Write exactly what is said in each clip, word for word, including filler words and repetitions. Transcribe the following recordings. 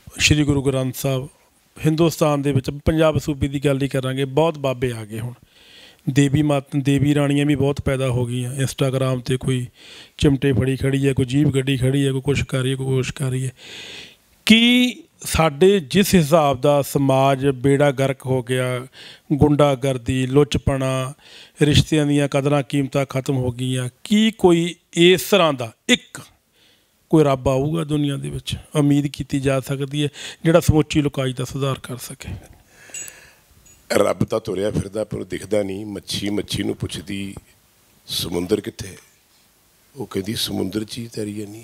श्री गुरु ग्रंथ साहब हिंदुस्तान दे विच पंजाब सूबे की गल ही करांगे, बहुत बाबे आ गए हुण। देवी मात देवी राणियां भी बहुत पैदा हो गई। इंस्टाग्राम ते कोई चिमटे फड़ी खड़ी है, कोई जीप गड्डी खड़ी है, कोई कुछ कर रही है, कोई कुछ कर रही है। कि साडे जिस हिसाब का समाज बेड़ा गर्क हो गया, गुंडागर्दी, लुचपना, रिश्तियां दीयां कदरां कीमतां खत्म हो गई, की कोई इस तरह का एक कोई रब आऊगा दुनिया दे विच उम्मीद की जा सकती है जिहड़ा समुची लुकाई का सुधार कर सके? रब तो तुरिया फिरदा पर दिखदा नहीं। मच्छी मच्छी नूं पुछदी समुंदर कित्थे, वो कहती समुंदर च ही तैरी जानी।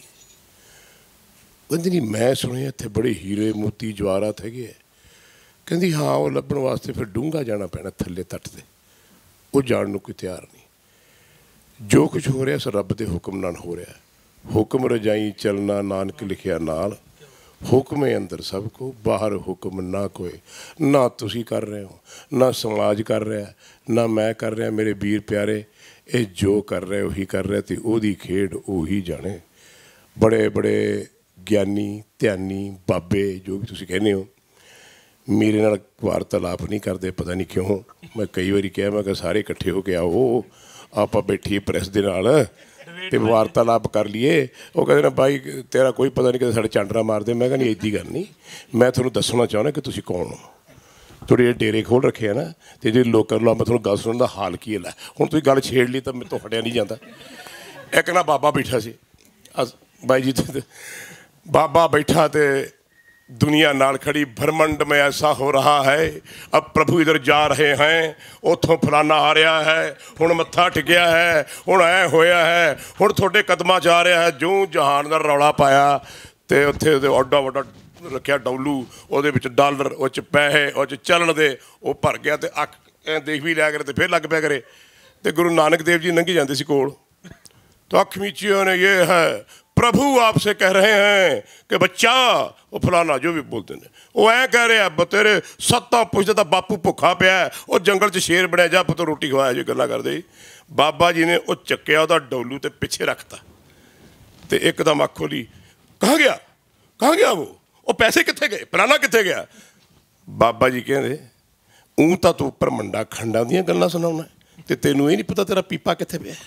कहती नहीं मैं सुनिया इत्थे बड़े हीरे मोती जवाहरात हैगे। कहती हाँ, वो लभण वास्ते फिर डूंगा जाना पैना थल्ले तट ते, वो जाण नूं कोई तैयार नहीं। जो कुछ हो रहा सो रब दे हुक्म नाल हो रहा। हुक्म रजाई चलना नानक लिखिया नाल, हुक्म अंदर सब को बाहर हुक्म ना कोई। ना तुसी कर रहे हो, ना समाज कर रहा, ना मैं कर रहा। मेरे वीर प्यारे, ये जो कर रहे उही कर रहे, तो ओदी खेड उही जाने। बड़े बड़े ज्ञानी ध्यानी बाबे जो भी तुसी कहने हो मेरे नाल वार्तालाप नहीं करते, पता नहीं क्यों। मैं कई बारी कहा मैं सारे इकट्ठे हो के आओ, आप बैठिए प्रेस के नाल ते वार्तालाप कर लिए। वो कहते ना भाई तेरा कोई पता नहीं कि साढ़े चांडरा मारते। मैं कहनी इदी गल नहीं, मैं थोड़ा दसना चाहना कि तुसी कौन हो। थोड़े डेरे खोल रखे है ना, तो जो लोग लो मैं थोड़ा गल सुनने का हाल की है। हुण तुसीं गल छेड़ ली तो मेरे तो हटिया नहीं जाता। एक ना बाबा बैठा सी बाई जी, बाबा बैठा तो दुनिया नाल खड़ी, ब्रह्मंड में ऐसा हो रहा है, अब प्रभु इधर जा रहे हैं, उतों फलाना आ रहा है, हुण मत्था टिकिया है, हुण ऐ होया है, हुण थोड़े कदमां च आ रहा है। जो जहान का रौला पाया तो उत्थे ओडा वड्डा रखिया डौलू, उहदे विच डॉलर, उह च पैसे, उह च चलन दे, वो भर गया तो अख देख भी लिया करे तो फिर लग पिया करे। तो गुरु नानक देव जी लंघी जाते सी कोल, तो अख मीचियों ने ये है प्रभु आपसे कह रहे हैं कि बच्चा, वो फलाना जो भी बोलते हैं वो ऐ कह रहे हैं तेरे सत्ता पुछते तो बापू भुखा पिया है, वो जंगल च शेर बनया जा पुत रोटी खवाया जो गल्लां करदे। बाबा जी ने वो चक्या वह डोलू तो पिछे रखता, तो एकदम अख खोली, कहाँ गया कहाँ गया वो वो पैसे कित्थे गए, फलाना कित्थे गया। बाबा जी कहते ऊँ तो तू उपर मंडा खंडा दी गल्लां सुनाउणा, तो तेनों ये नहीं पता तेरा पीपा कित्थे पिया।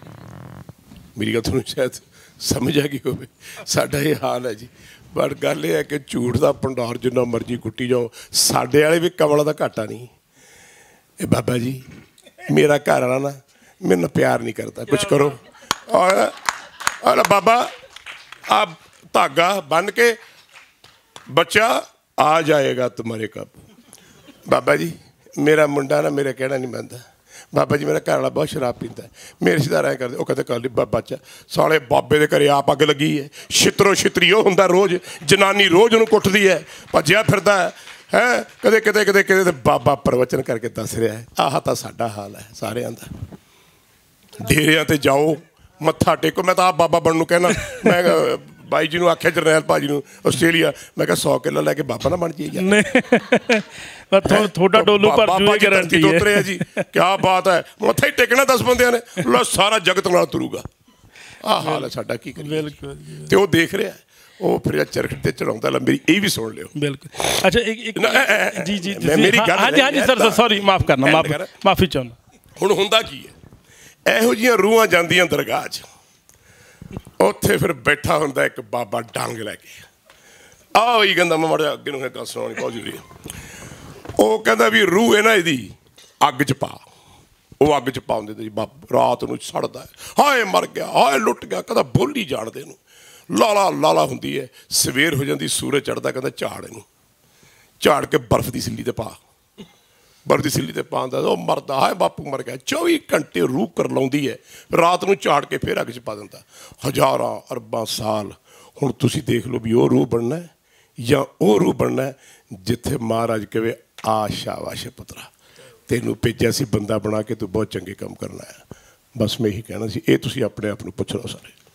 मेरी गल तुहानूं शायद समझ आ गई हो। साडा ये हाल है जी। बट गल यह है कि झूठ का भंडार जिन्ना मर्जी कुट्टी जाओ, साडे वाले भी कमल का घाटा नहीं। ए बाबा जी मेरा घर वाला ना मेरे नाल प्यार नहीं करता, कुछ करो। और, और बाबा आप धागा बन के बच्चा आ जाएगा तुम्हारे कब। बाबा जी मेरा मुंडा ना मेरा कहना नहीं मानता। बाबा जी मेरा घर वाला बहुत शराब पीता है, मेरे रिश्तेदार ऐ करते, वो कहते कर ली बच्चा साले बाबे के घरे आप अग लगी है, छित्रो छित्री वो होंदा रोज़, जनानी रोज़ उन्होंने कुटदी है, भज्जिया फिरदा है है कदे कदे कदे कदे बाबा प्रवचन करके दस रहा है। आह तो साडा हाल है सारिਆਂ ਦਾ। डेरियां ते जाओ मत्था टेको, मैं तो आप बाबा बनने कहना। मैं बाई जी आख्या जरनैल भाजी आस्ट्रेलिया, मैं क्या सौ किलो लैके बाबा ना बन जाइए। थोड़ा डोलू पर उतरे है जी, क्या बात है। मत्था ही टेकना दस बंद ने, लो सारा जगत नाल तुरूगा। आ हाल है साडा, की करिए। ते वो देख रहा है, वो फिर चरख ते चढ़ाउंदा। मेरी ये भी सुन लियो। बिल्कुल अच्छा एक एक जी जी मेरी गल हां जी हां जी सर सॉरी माफ करना, माफ माफी चाहुंदा। हुण हुंदा की है, इहो जिहियां रूहां जांदियां दरगाह च, उत्थे फिर बैठा हुंदा एक बाबा डंग लैके। आओ ही कहंदा मैं माड़ा अगे नूं गल सुणाउणी बहुत जरूरी है। वो कहता भी रूह है ना यदी अग च पा, वो अग च पाउंदे जी बाबा, रात नूं सड़दा है, हाए मर गया, हाए लुट गया, कहता बोल ही जाणदे नूं। लाला लाला हुंदी है, सवेर हो जाती, सूरज चढ़दा, कहता झाड़ इनूं, झाड़ के बर्फ की सिल्ली ते पा, बर्फ की सिल्ली ते पांदा, वो मरदा, हाए बापू मर गया। चौबी घंटे रूह कर लाउंदी है, रात नूं झाड़ के फिर अग च पा दिंदा। हज़ारां अरबां साल हुण तुसीं देख लो भी वो रूह बनना है या वो रूह बनना है जिथे महाराज कहे आ शाबाश पुत्रा तेनू भेजा सी बंदा बना के, तू बहुत चंगे काम करना है। बस मैं यही कहना सी, ये तुसीं अपने आप नूं पुछ लो सारे।